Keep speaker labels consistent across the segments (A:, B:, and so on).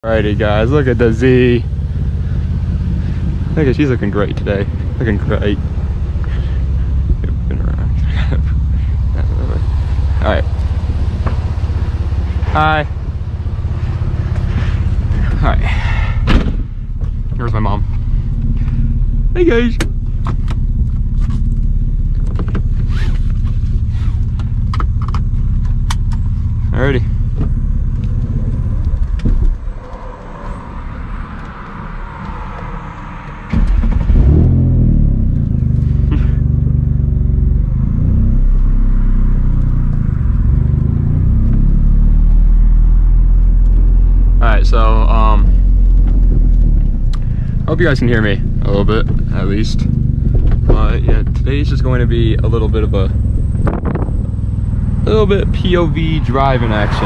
A: Alrighty guys, look at the Z. Look at, she's looking great today. Looking great. Alright. Hi. Alright. Here's my mom. Hey guys. Alrighty. Alright, so I hope you guys can hear me a little bit, at least. But yeah, today's just going to be a little bit POV driving action.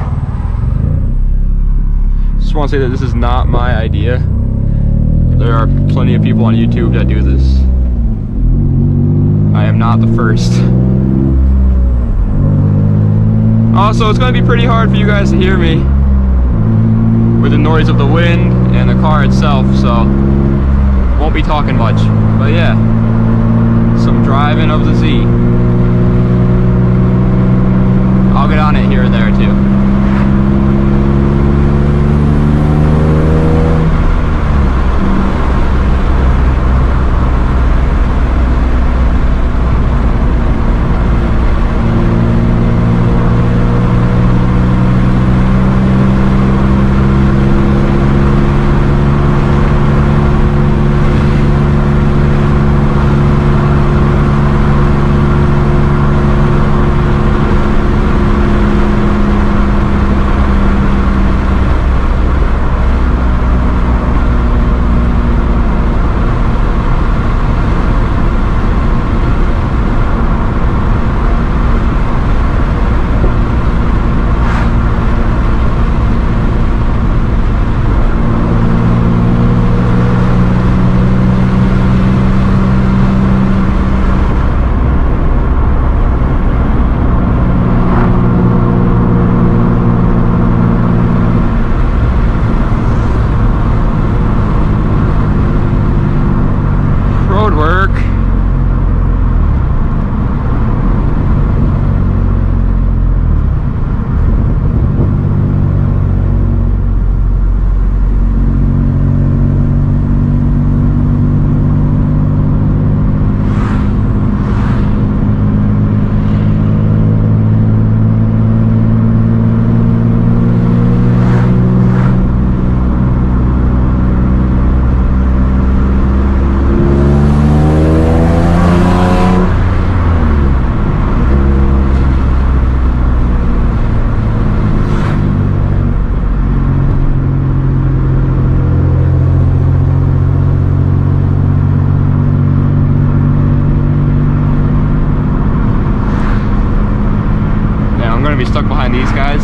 A: Just want to say that this is not my idea. There are plenty of people on YouTube that do this. I am not the first. Also, it's going to be pretty hard for you guys to hear me with the noise of the wind and the car itself, so won't be talking much. But yeah, some driving of the Z. I'll get on it here and there too. Be stuck behind these guys.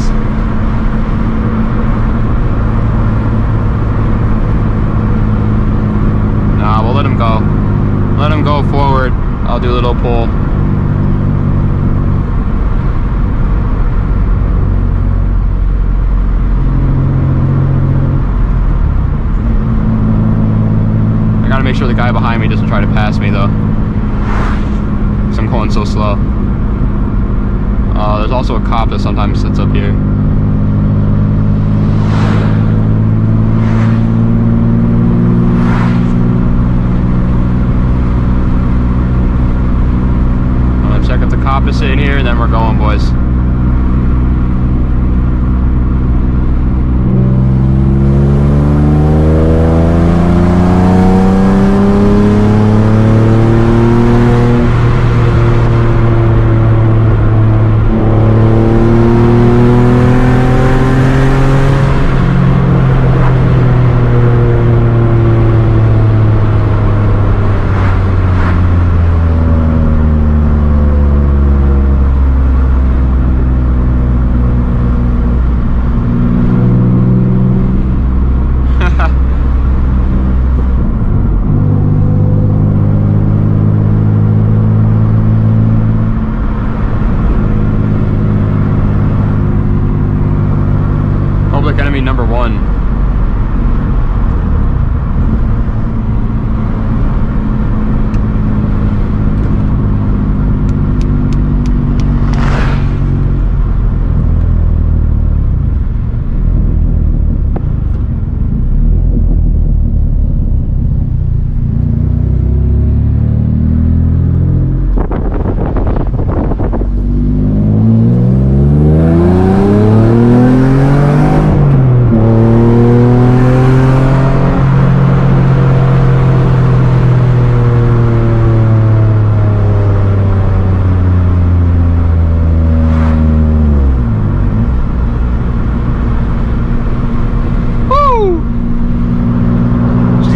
A: Nah, we'll let them go. Let them go forward. I'll do a little pull. I gotta make sure the guy behind me doesn't try to pass me though, because I'm going so slow. There's also a cop that sometimes sits up here. I'm gonna check if the cop is sitting here, and then we're going, boys.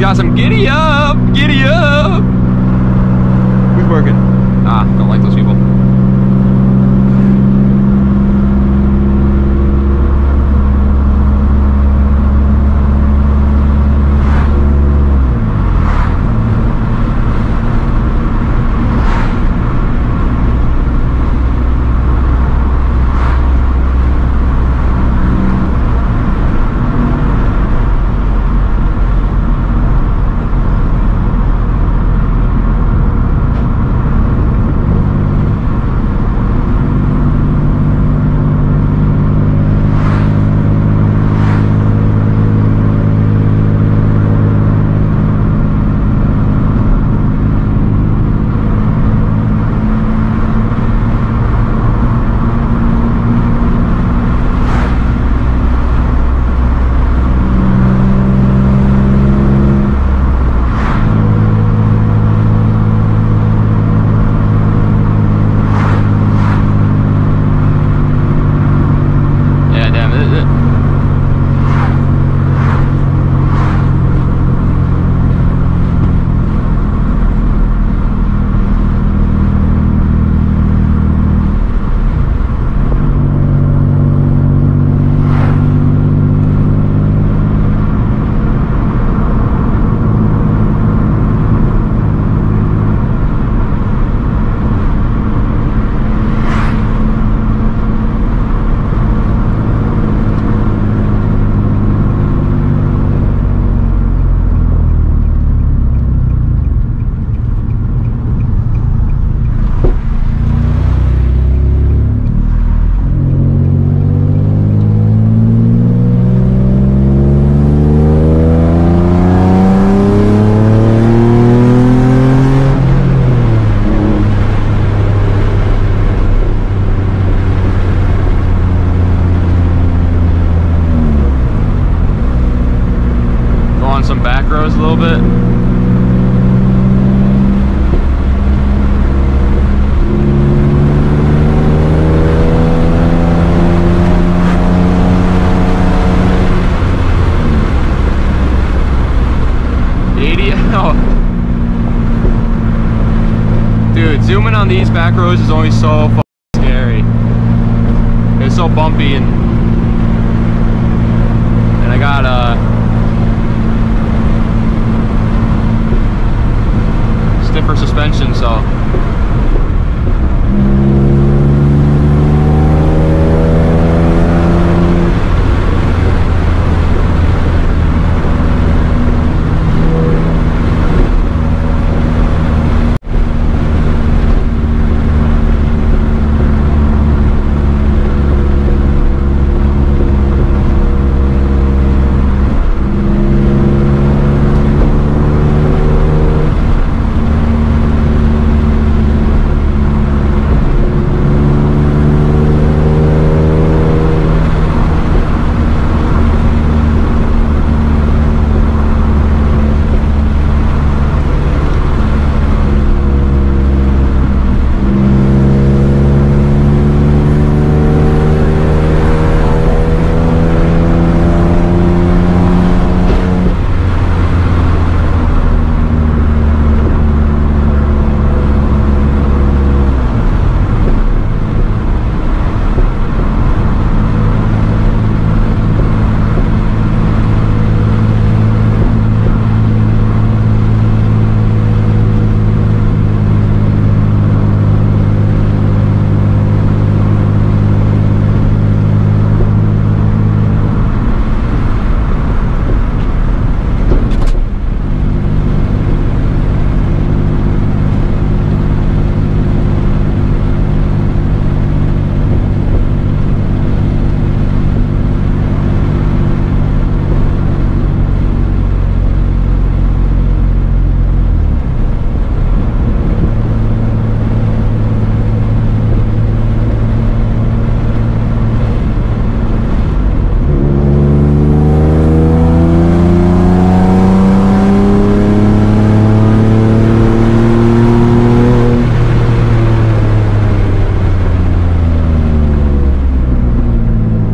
A: got some giddy up, giddy up. Who's working? Ah, don't like those people. Some back rows a little bit. Dude, zooming on these back roads is only so fucking scary. It's so bumpy and I got stiffer suspension, so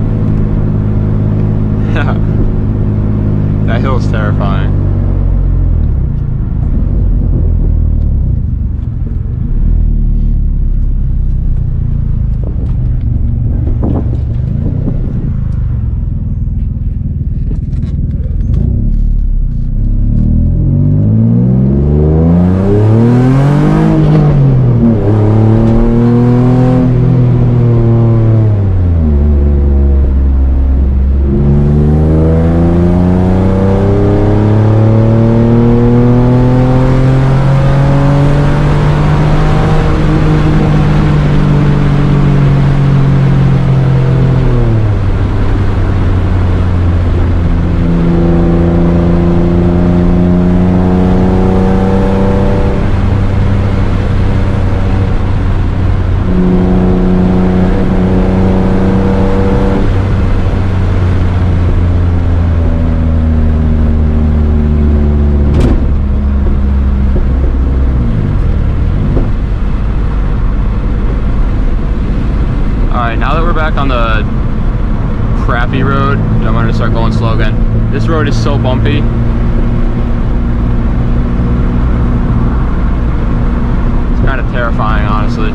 A: That hill's terrifying. now that we're back on the crappy road, I'm gonna start going slow again. This road is so bumpy. It's kind of terrifying, honestly.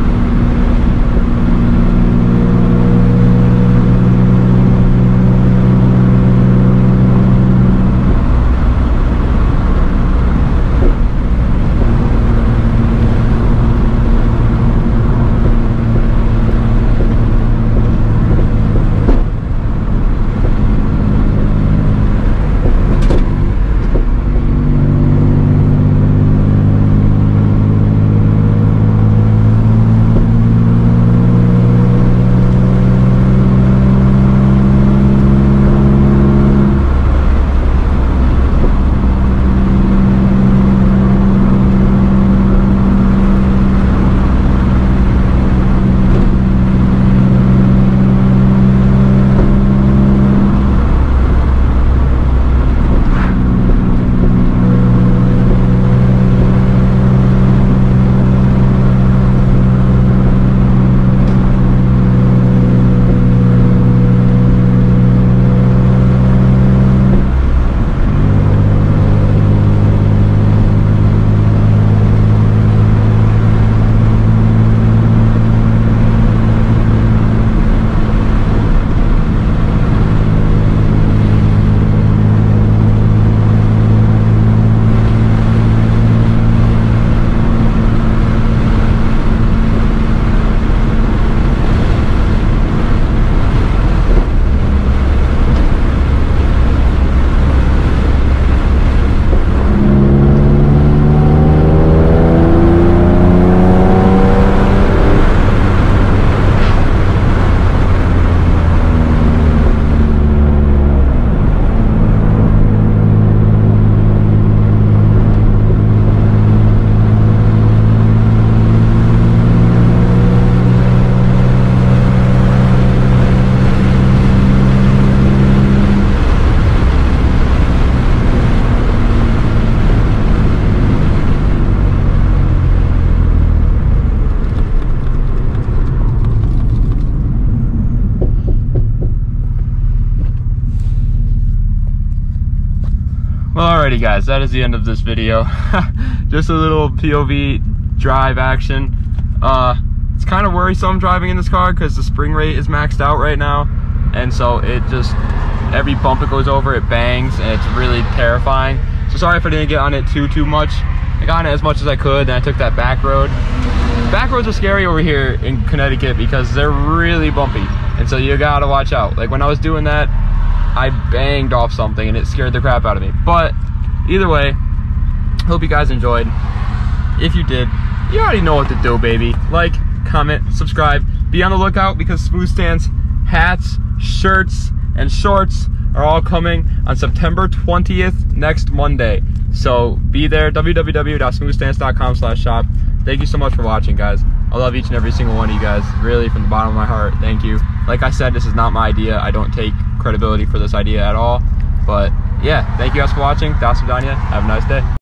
A: Well, alrighty guys, that is the end of this video. Just a little POV drive action. It's kind of worrisome driving in this car because the spring rate is maxed out right now, and so it just, every bump it goes over, it bangs, and it's really terrifying. So sorry if I didn't get on it too much. I got on it as much as I could, then I took that back road. Back roads are scary over here in Connecticut because they're really bumpy, and so you gotta watch out. Like when I was doing that, I banged off something and it scared the crap out of me. But either way, hope you guys enjoyed. If you did, you already know what to do, baby. Like, comment, subscribe. Be on the lookout because SmoothStance hats, shirts, and shorts are all coming on September 20th, next Monday. So be there, www.smoothstance.com/shop. Thank you so much for watching, guys. I love each and every single one of you guys, really from the bottom of my heart. Thank you. Like I said, this is not my idea. I don't take credibility for this idea at all. But yeah, thank you guys for watching. Das Vidania. Have a nice day.